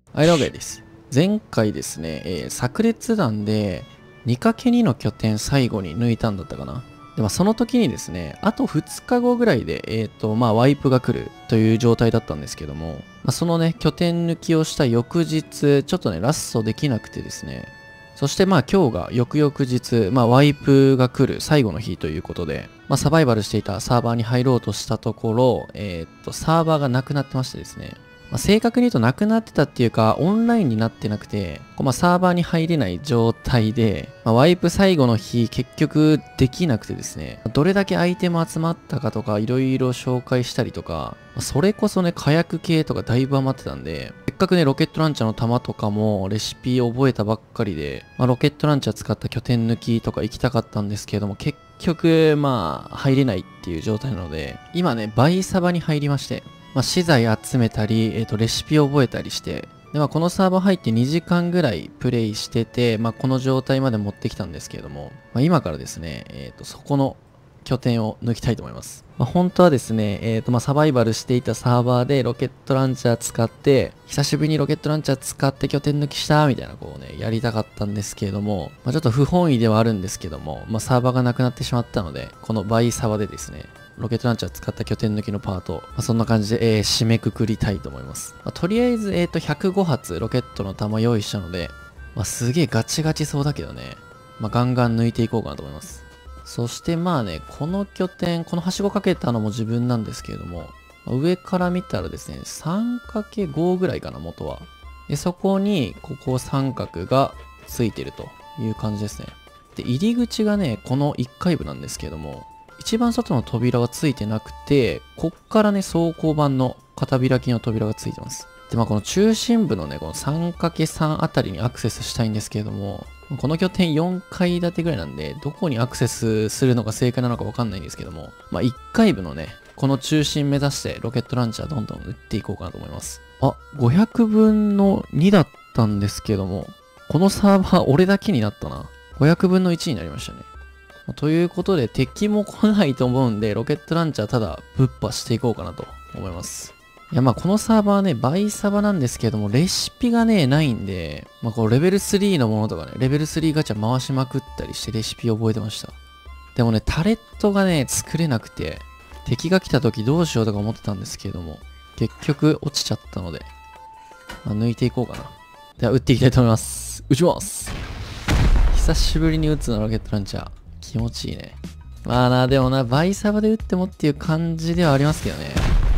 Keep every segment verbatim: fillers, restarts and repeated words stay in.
はい、了解です。前回ですね、えー、炸裂弾で にかけるに の拠点最後に抜いたんだったかな。で、まあ、その時にですね、あとふつかごぐらいで、えっと、まあ、ワイプが来るという状態だったんですけども、まあ、そのね、拠点抜きをした翌日、ちょっとね、ラストできなくてですね、そしてまあ今日が翌々日、まあワイプが来る最後の日ということで、まあサバイバルしていたサーバーに入ろうとしたところ、えー、っと、サーバーがなくなってましてですね、まあ、正確に言うとなくなってたっていうか、オンラインになってなくて、こうまあサーバーに入れない状態で、まあ、ワイプ最後の日結局できなくてですね、どれだけアイテム集まったかとかいろいろ紹介したりとか、それこそね、火薬系とかだいぶ余ってたんで、せっかくね、ロケットランチャーの弾とかもレシピ覚えたばっかりで、まあ、ロケットランチャー使った拠点抜きとか行きたかったんですけれども、結局、まあ、入れないっていう状態なので、今ね、バイサバに入りまして、まあ、資材集めたり、えっと、レシピを覚えたりして、で、まあ、このサーバー入ってにじかんぐらいプレイしてて、まあ、この状態まで持ってきたんですけれども、まあ、今からですね、えっと、そこの拠点を抜きたいと思います。まあ、本当はですね、えっと、まあ、サバイバルしていたサーバーでロケットランチャー使って、久しぶりにロケットランチャー使って拠点抜きしたみたいな、こうね、やりたかったんですけれども、まあ、ちょっと不本意ではあるんですけども、まあ、サーバーがなくなってしまったので、このバイサバでですね、ロケットランチャー使った拠点抜きのパート、まあ、そんな感じで、えー、締めくくりたいと思います。まあ、とりあえず、えっと、ひゃくごはつロケットの弾用意したので、まあ、すげえガチガチそうだけどね、まあ、ガンガン抜いていこうかなと思います。そしてまあね、この拠点、このはしごかけたのも自分なんですけれども、上から見たらですね、さんかけるご ぐらいかな、元は。で、そこに、ここ三角がついてるという感じですね。で、入り口がね、このいっかいぶなんですけれども、一番外の扉はついてなくて、こっからね、装甲板の片開きの扉がついてます。で、まあこの中心部のね、この さんかけるさん あたりにアクセスしたいんですけれども、この拠点よんかい建てぐらいなんで、どこにアクセスするのが正解なのかわかんないんですけども、まあいっかいぶのね、この中心目指してロケットランチャーどんどん撃っていこうかなと思います。あ、ごひゃくぶんのにだったんですけども、このサーバー俺だけになったな。ごひゃくぶんのいちになりましたね。ということで敵も来ないと思うんで、ロケットランチャーただぶっ破していこうかなと思います。いやまあこのサーバーね、バイサバなんですけども、レシピがね、ないんで、まあこうレベルスリーのものとかね、レベルスリーガチャ回しまくったりしてレシピ覚えてました。でもね、タレットがね、作れなくて、敵が来た時どうしようとか思ってたんですけれども、結局落ちちゃったので、まあ、抜いていこうかな。では撃っていきたいと思います。撃ちます。久しぶりに撃つのロケットランチャー。気持ちいいね。まあな、でもな、バイサバで撃ってもっていう感じではありますけどね。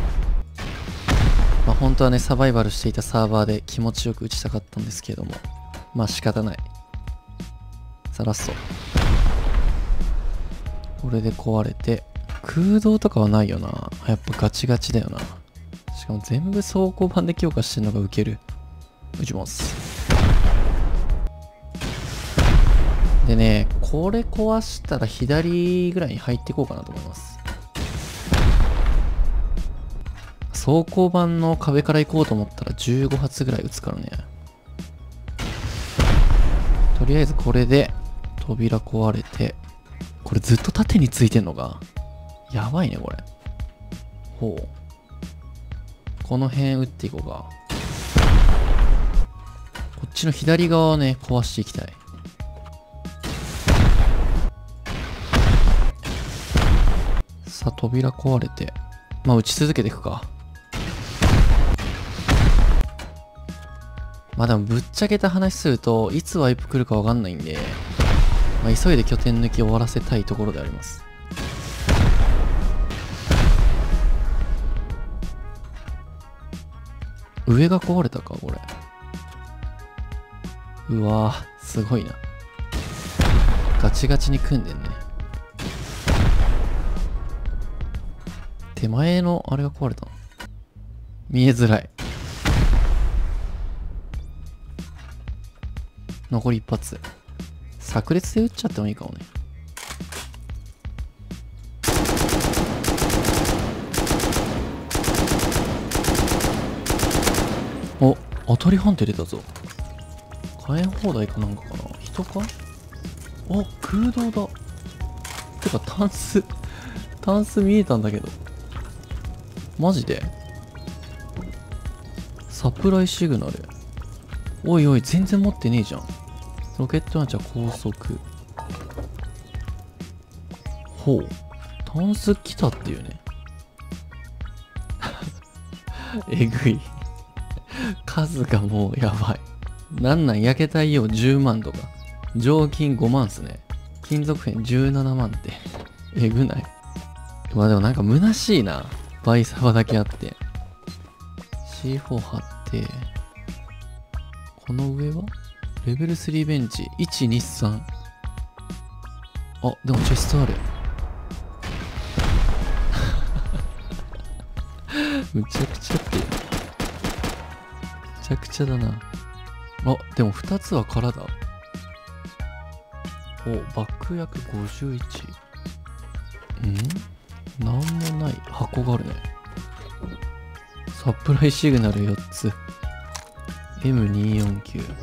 まあ本当はね、サバイバルしていたサーバーで気持ちよく撃ちたかったんですけれども。まあ仕方ない。さあラスト。これで壊れて、空洞とかはないよな。やっぱガチガチだよな。しかも全部装甲板で強化してるのがウケる。撃ちます。でね、これ壊したら左ぐらいに入っていこうかなと思います。装甲板の壁から行こうと思ったらじゅうごはつぐらい撃つからね。とりあえずこれで扉壊れて、これずっと縦についてんのか。やばいね、これ。ほう。この辺撃っていこうか。こっちの左側をね、壊していきたい。さあ、扉壊れて。まあ、撃ち続けていくか。まあでも、ぶっちゃけた話すると、いつワイプ来るかわかんないんで、まあ、急いで拠点抜き終わらせたいところであります。上が壊れたか、これ。うわぁ、すごいな。ガチガチに組んでんね。手前のあれが壊れたの。見えづらい。残り一発。炸裂で撃っちゃってもいいかもね。お、当たり判定出たぞ。火炎放題かなんかかな。人か。あ、空洞だ。てか、タンス、タンス見えたんだけど。マジでサプライシグナル。 おいおい、全然持ってねえじゃん。ロケットランチャー高速。ほう。タンス来たっていうね。えぐい。数がもうやばい。なんなん焼けた硫黄じゅうまんとか。常金ごまんっすね。金属片じゅうななまんって。えぐない？まあでもなんか虚しいな。バイサバだけあって。シーフォー 貼って。この上はレベルスリーベンチ。いち、に、さん。あ、でもチェストある。むちゃくちゃって。むちゃくちゃだな。あ、でもふたつは空だ。お、爆薬ごじゅういち。ん？なんもない箱があるね。サプライシグナルよっつ。エムにーよんきゅう。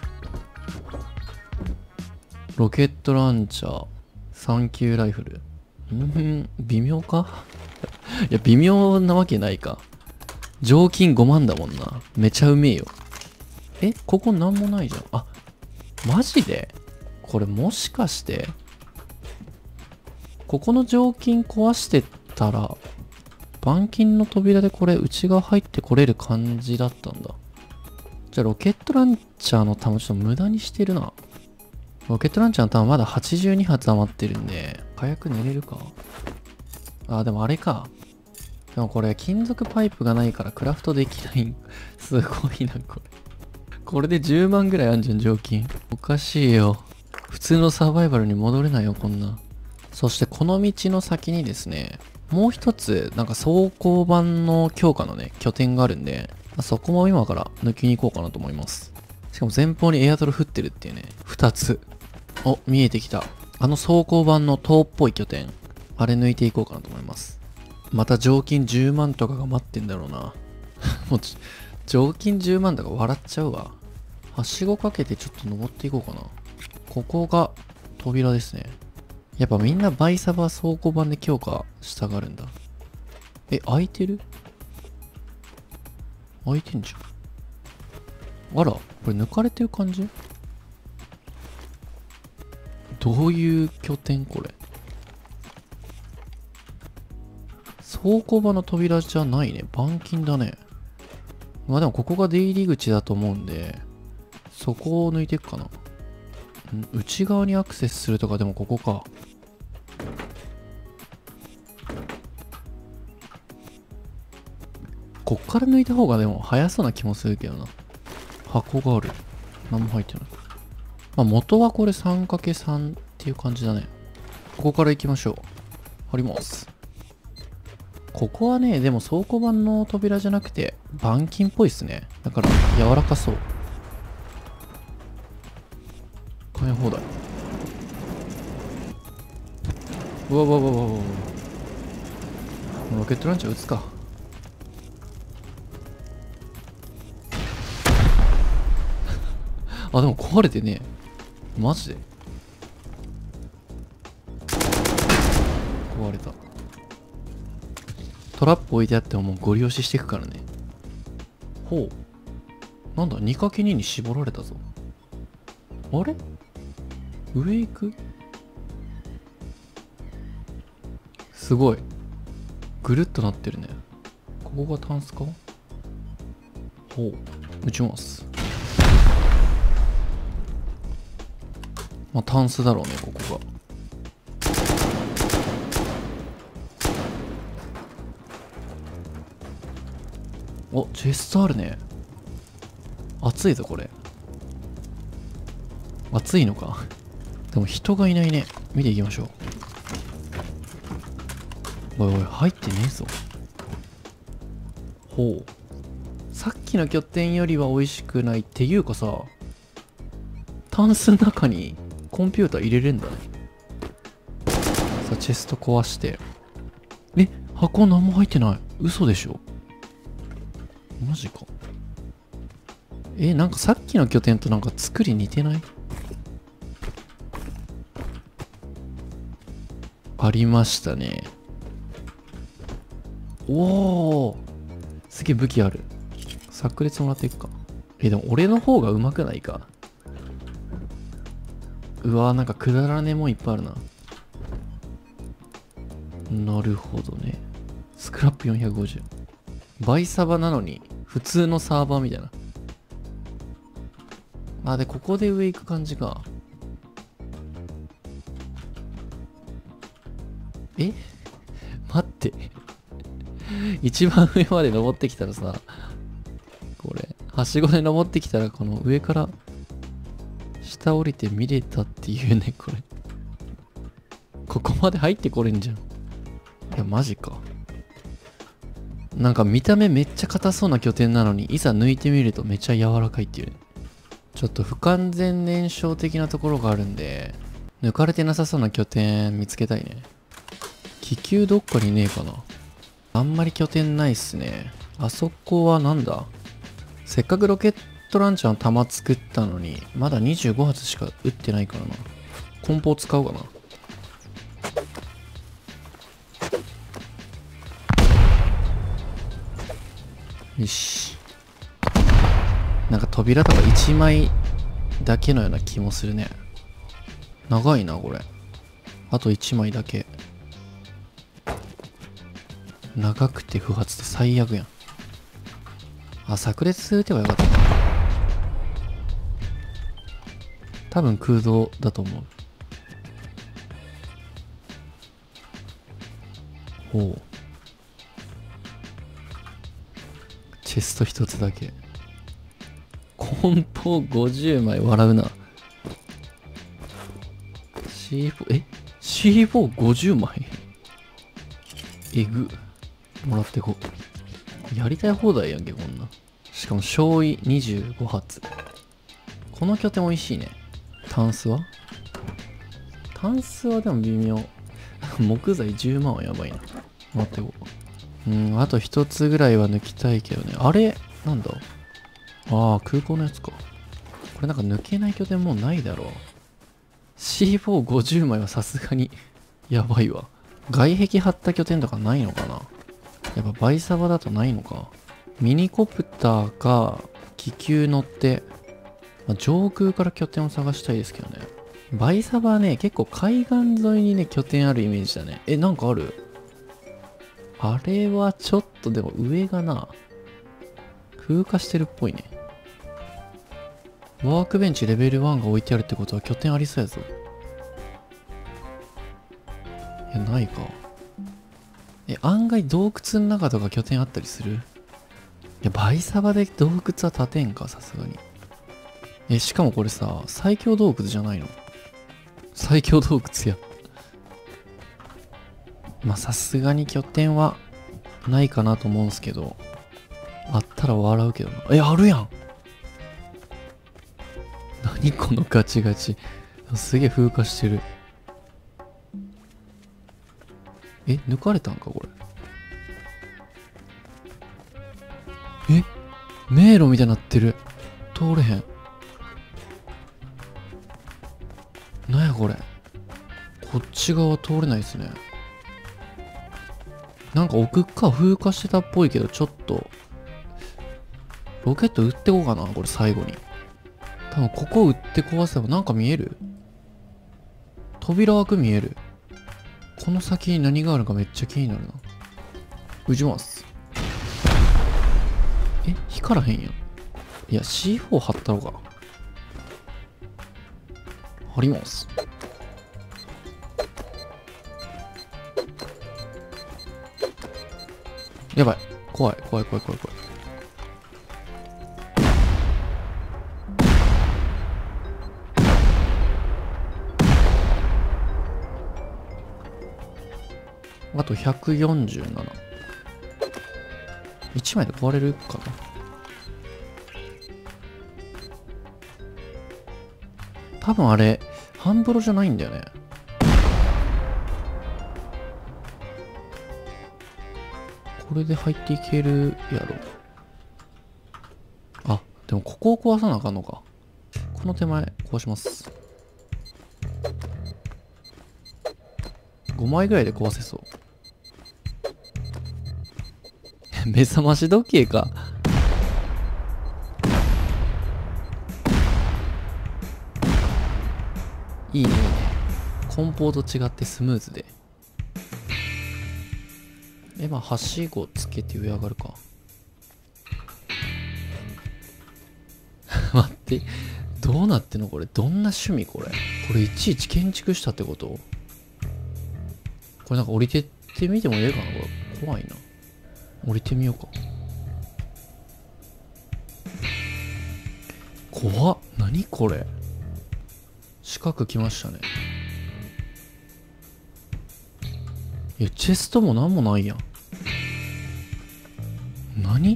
ロケットランチャー。さん級ライフル。んー、微妙かいや、微妙なわけないか。常金ごまんだもんな。めちゃうめえよ。え、ここなんもないじゃん。あ、マジで？これもしかして、ここの常金壊してたら、板金の扉でこれ内側入ってこれる感じだったんだ。じゃあロケットランチャーの弾ちょっと無駄にしてるな。ロケットランチャーの弾まだはちじゅうにはつ余ってるんで、火薬寝れるか。あ、でもあれか。でもこれ金属パイプがないからクラフトできない。すごいな、これ。これでじゅうまんぐらいあんじゃん、常金。おかしいよ。普通のサバイバルに戻れないよ、こんな。そしてこの道の先にですね、もう一つ、なんか装甲版の強化のね、拠点があるんで、そこも今から抜きに行こうかなと思います。しかも前方にエアトル降ってるっていうね、二つ。お、見えてきた。あの装甲版の塔っぽい拠点。あれ抜いていこうかなと思います。また常金じゅうまんとかが待ってんだろうな。もうち、常金じゅうまんとか笑っちゃうわ。はしごかけてちょっと登っていこうかな。ここが扉ですね。やっぱみんなバイサバ倉庫版で強化したがるんだ。え、開いてる？開いてんじゃん。あら、これ抜かれてる感じ？どういう拠点これ？倉庫場の扉じゃないね。板金だね。まあでもここが出入り口だと思うんで、そこを抜いていくかな。ん、内側にアクセスするとかでもここか。こっから抜いた方がでも早そうな気もするけどな。箱がある。何も入ってない。まあ元はこれ さんかけさん っていう感じだね。ここから行きましょう。貼ります。ここはね、でも倉庫版の扉じゃなくて、板金っぽいっすね。だから柔らかそう。買い放題。うわうわうわうわうわ。ロケットランチャー撃つか。あ、でも壊れてねえ。マジで壊れた。トラップ置いてあってももうゴリ押ししていくからね。ほう。なんだ にかけに に絞られたぞ。あれ上行く？すごい。ぐるっとなってるね。ここがタンスか？ほう。撃ちます。まあ、タンスだろうね、ここが。お、チェストあるね。熱いぞ、これ。熱いのか。でも人がいないね。見ていきましょう。おいおい、入ってねえぞ。ほう。さっきの拠点よりは美味しくないっていうかさ、タンスの中にコンピューター入れれんだね。さあ、チェスト壊して。え、箱何も入ってない。嘘でしょ。マジか。え、なんかさっきの拠点となんか作り似てない？ありましたね。おお、すげえ武器ある。炸裂もらっていくか。 え、でも俺の方が上手くないか。うわー、なんかくだらねえもんいっぱいあるな。なるほどね。スクラップよんひゃくごじゅう。バイサバなのに、普通のサーバーみたいな。あ、で、ここで上行く感じか。え待って。一番上まで登ってきたらさ、これ、はしごで登ってきたら、この上から、下降りて見れたっていうね、これ。ここまで入ってこれんじゃん。いや、マジか。なんか見た目めっちゃ硬そうな拠点なのに、いざ抜いてみるとめっちゃ柔らかいっていうね。ちょっと不完全燃焼的なところがあるんで、抜かれてなさそうな拠点見つけたいね。気球どっかにねえかな。あんまり拠点ないっすね。あそこはなんだ？せっかくロケットランチャーの弾作ったのに、まだにじゅうご発しか撃ってないからな。梱包使うかな。よし。なんか扉とかいちまいだけのような気もするね。長いな、これ。あといちまいだけ。長くて不発って最悪やん。あ、炸裂撃てばよかったな。多分空洞だと思う。ほう。チェスト一つだけ。梱包ごじゅうまい笑うな。シーフォー、え シーフォーごじゅう 枚えぐ。もらってこう。やりたい放題やんけ、こんな。しかも、焼夷にじゅうご発。この拠点美味しいね。タンスはタンスはでも微妙。木材じゅうまんはやばいな。待ってこう。うん、あと一つぐらいは抜きたいけどね。あれなんだああ、空港のやつか。これなんか抜けない拠点もうないだろう。シーフォーごじゅう 枚はさすがにやばいわ。外壁張った拠点とかないのかな。やっぱバイサバだとないのか。ミニコプターか気球乗って、まあ、上空から拠点を探したいですけどね。バイサバはね、結構海岸沿いにね、拠点あるイメージだね。え、なんかある？あれはちょっとでも上がな、風化してるっぽいね。ワークベンチレベルワンが置いてあるってことは拠点ありそうやぞ。いや、ないか。え、案外洞窟の中とか拠点あったりする？いや、バイサバで洞窟は建てんか、さすがに。え、しかもこれさ、最強洞窟じゃないの？最強洞窟や。まあ、さすがに拠点はないかなと思うんすけど、あったら笑うけどな。え、あるやん。何このガチガチ。すげえ風化してる。え、抜かれたんかこれ。え、迷路みたいになってる。通れへん。なんやこれ。こっち側通れないですね。なんか奥か風化してたっぽいけど、ちょっとロケット撃ってこうかな、これ最後に。多分ここ撃って壊せばなんか見える？扉枠見える。この先に何があるかめっちゃ気になるな。撃ちます。え、光らへんやん。いや シーフォー 貼ったのか。貼ります。やばい。怖い怖い怖い怖い怖い。あとひゃくよんじゅうなな。いちまいで壊れるかな。多分あれ、ハンブロじゃないんだよね。これで入っていけるやろ。あ、でもここを壊さなあかんのか。この手前壊します。ごまいぐらいで壊せそう。目覚まし時計か。 いいね、いいね。梱包と違ってスムーズで。え、まあ、はしごつけて上上がるか。待って。どうなってんのこれ。どんな趣味これ。これいちいち建築したってこと？これなんか降りてってみてもええかなこれ。怖いな。降りてみようか。怖っ。何これ。四角来ましたね。いや、チェストもなんもないやん。何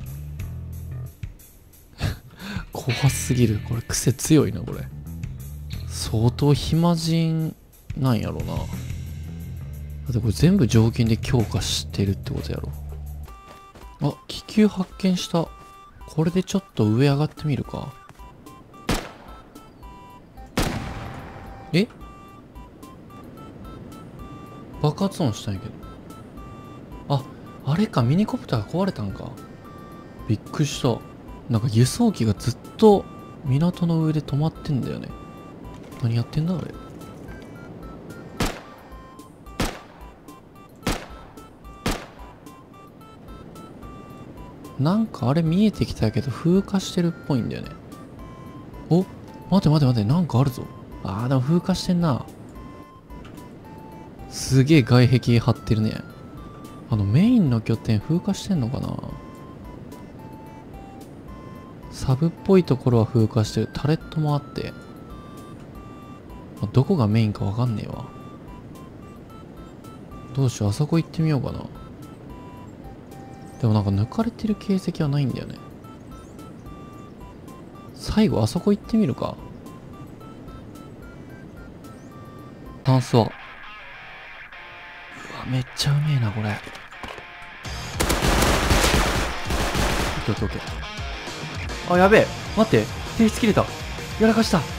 怖すぎる。これ癖強いな、これ。相当暇人なんやろな。だってこれ全部条件で強化してるってことやろ。あ、気球発見した。これでちょっと上上がってみるか。え？爆発音したんやけど。あ、あれか、ミニコプターが壊れたんか。びっくりした。なんか輸送機がずっと港の上で止まってんだよね。何やってんだあれ。なんかあれ見えてきたけど風化してるっぽいんだよね。お、待て待て待て、なんかあるぞ。あーでも風化してんな。すげえ外壁張ってるね。あのメインの拠点風化してんのかな。サブっぽいところは風化してる。タレットもあって、どこがメインかわかんねえわ。どうしよう、あそこ行ってみようかな。でもなんか抜かれてる形跡はないんだよね。最後あそこ行ってみるか。炭素。うわ、めっちゃうめえなこれ。オッケーオッケーオッケー。あ、やべえ、待って、停止切れた。やらかした。